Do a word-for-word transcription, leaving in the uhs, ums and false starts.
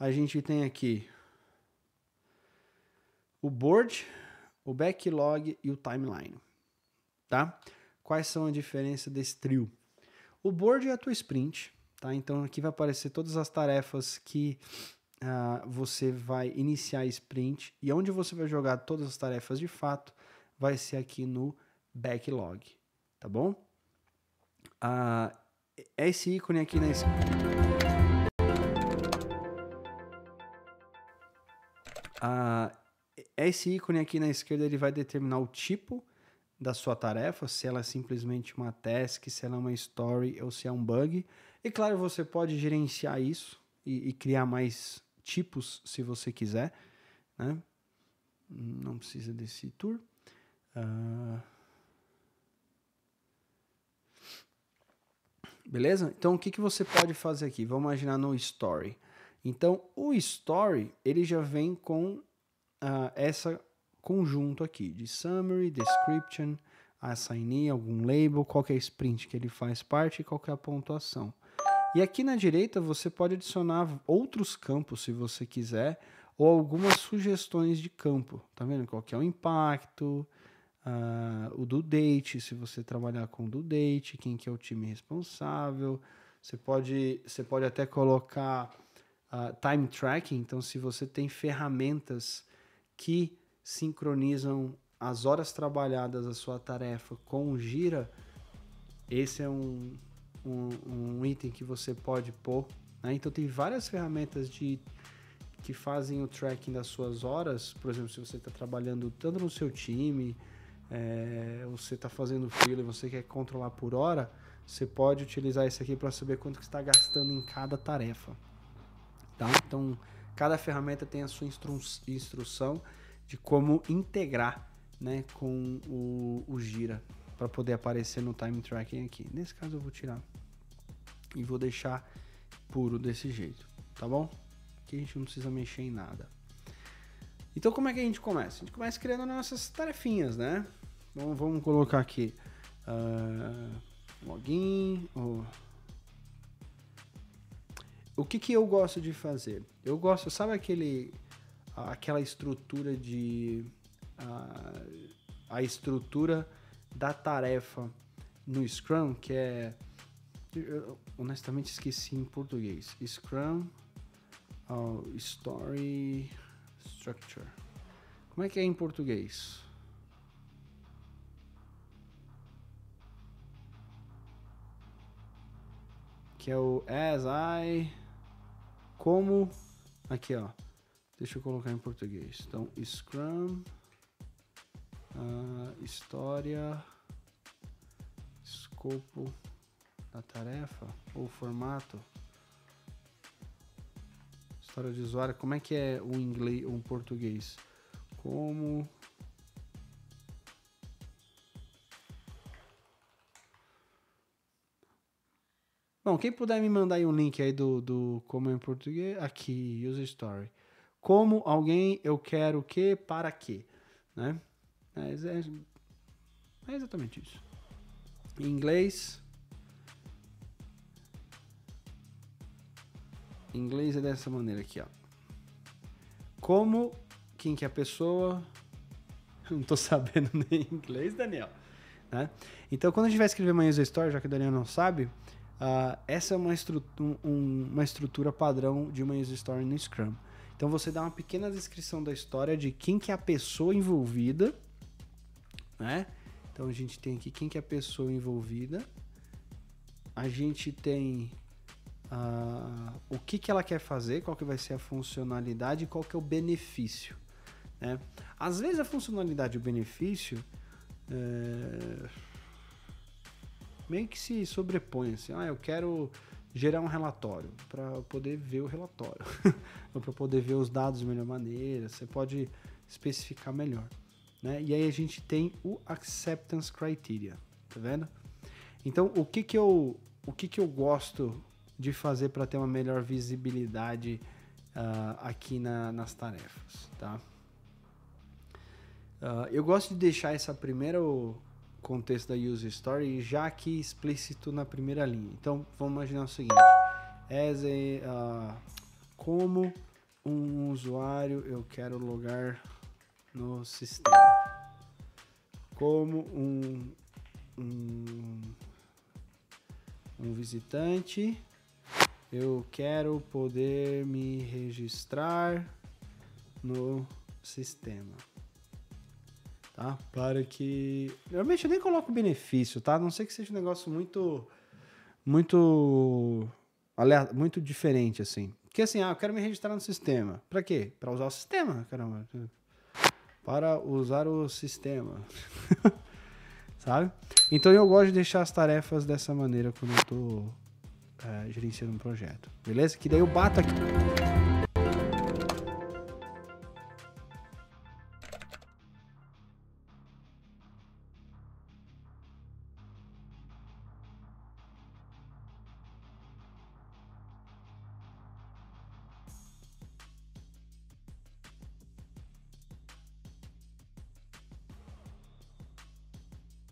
a gente tem aqui o board, o backlog e o timeline, tá? Quais são a diferença desse trio? O board é a tua sprint, tá? Então aqui vai aparecer todas as tarefas que uh, você vai iniciar a sprint, e onde você vai jogar todas as tarefas de fato vai ser aqui no backlog, tá bom? Uh, esse ícone aqui na esquerda, uh, esse ícone aqui na esquerda ele vai determinar o tipo da sua tarefa, se ela é simplesmente uma task, se ela é uma story ou se é um bug. E claro, você pode gerenciar isso e, e criar mais tipos se você quiser, né? Não precisa desse tour. Uh... Beleza? Então, o que, que você pode fazer aqui? Vamos imaginar no story. Então, o story, ele já vem com uh, essa conjunto aqui de summary, description, assignee, algum label, qual que é a sprint que ele faz parte e qual que é a pontuação. E aqui na direita você pode adicionar outros campos se você quiser, ou algumas sugestões de campo. Tá vendo? Qual que é o impacto, uh, o due date, se você trabalhar com due date, quem que é o time responsável. Você pode, você pode até colocar uh, time tracking, então se você tem ferramentas que sincronizam as horas trabalhadas da sua tarefa com o Gira, esse é um, um, um item que você pode pôr, né? Então tem várias ferramentas de, que fazem o tracking das suas horas. Por exemplo, se você está trabalhando tanto no seu time, é, você está fazendo freela e você quer controlar por hora, você pode utilizar esse aqui para saber quanto que está gastando em cada tarefa, tá? Então cada ferramenta tem a sua instru instrução de como integrar, né, com o, o Gira para poder aparecer no time tracking aqui. Nesse caso eu vou tirar e vou deixar puro desse jeito, tá bom? Aqui a gente não precisa mexer em nada. Então como é que a gente começa? A gente começa criando nossas tarefinhas, né? Então vamos colocar aqui uh, login. Oh. O que que eu gosto de fazer? Eu gosto, sabe aquele aquela estrutura de a, a estrutura da tarefa no Scrum, que é, eu honestamente esqueci em português, Scrum oh, Story Structure. Como é que é em português? Que é o as I, como, aqui ó, deixa eu colocar em português. Então, Scrum, uh, história, escopo da tarefa, ou formato, história de usuário. Como é que é o inglês ou o português? Como... Bom, quem puder me mandar aí um link aí do, do como é em português, aqui, user story. Como alguém, eu quero o que, para quê, né? É, é, é exatamente isso. Em inglês, em inglês é dessa maneira aqui, ó. Como, quem que é a pessoa, não tô sabendo nem inglês, Daniel, né? Então, quando a gente vai escrever uma user story, já que o Daniel não sabe, uh, essa é uma, estru um, uma estrutura padrão de uma user story no Scrum. Então você dá uma pequena descrição da história de quem que é a pessoa envolvida, né? Então a gente tem aqui quem que é a pessoa envolvida, a gente tem uh, o que que ela quer fazer, qual que vai ser a funcionalidade e qual que é o benefício, né? Às vezes a funcionalidade e o benefício é, meio que se sobrepõem, assim, ah, eu quero gerar um relatório para poder ver o relatório ou para poder ver os dados de melhor maneira. Você pode especificar melhor, né? E aí a gente tem o acceptance criteria, tá vendo? Então o que que eu o que que eu gosto de fazer para ter uma melhor visibilidade uh, aqui na, nas tarefas, tá? Uh, eu gosto de deixar essa primeira contexto da user story já aqui explícito na primeira linha. Então vamos imaginar o seguinte: as a, uh, como um usuário eu quero logar no sistema. Como um, um, um visitante, eu quero poder me registrar no sistema. Tá? Para que... Normalmente eu nem coloco benefício, tá? A não ser que seja um negócio muito... Muito... Muito diferente, assim. Porque assim, ah, eu quero me registrar no sistema. Para quê? Para usar o sistema, caramba. Para usar o sistema. Sabe? Então eu gosto de deixar as tarefas dessa maneira quando eu tô é, gerenciando um projeto. Beleza? Que daí eu bato aqui.